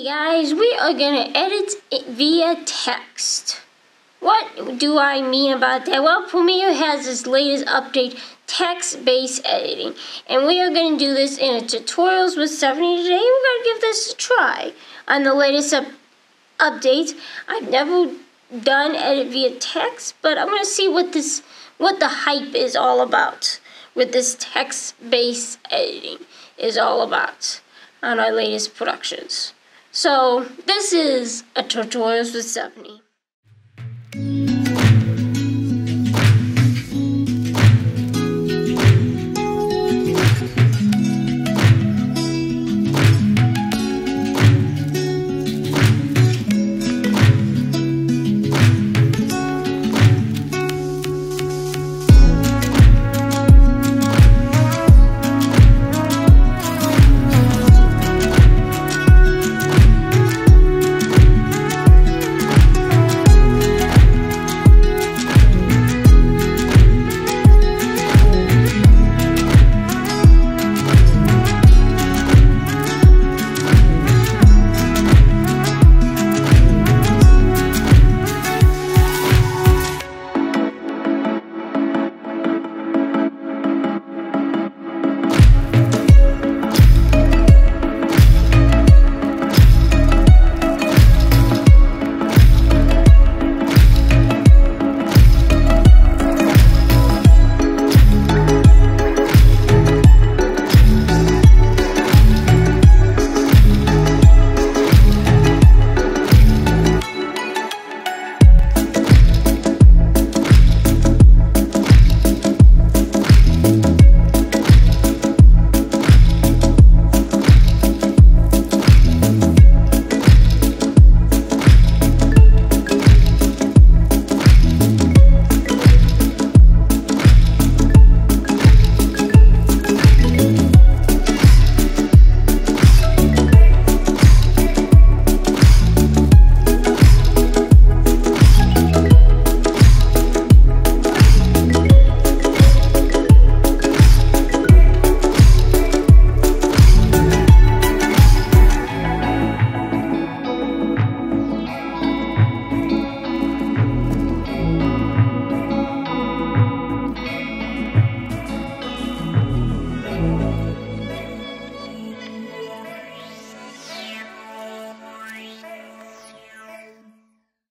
Hey guys, we are gonna edit it via text. What do I mean about that? Well, Premiere has this latest update, text-based editing, and we are gonna do this in a tutorials with 70 today. We're gonna give this a try on the latest updates. I've never done edit via text, but I'm gonna see what the hype is all about with this text-based editing is all about on our latest productions. So this is a tutorials with 70.